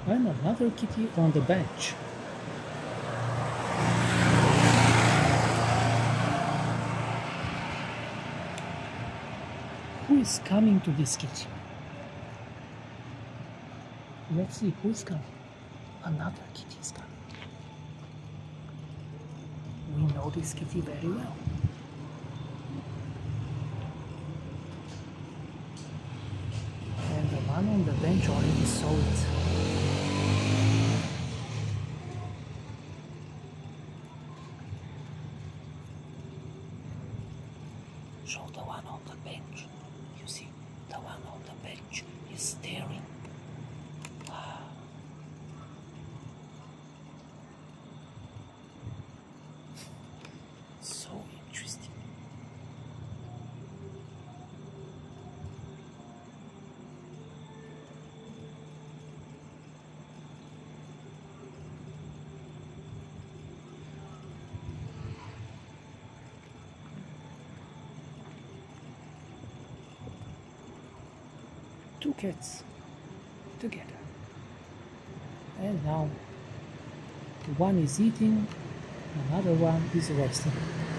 and another kitty on the bench. Who is coming to this kitty? Let's see who's coming. Another kitty is coming. We know this kitty very well. And the one on the bench already saw it. Show the one on the bench. You see, the one on the bench is staring. So interesting. Two cats together. And now the one is eating, another one is resting.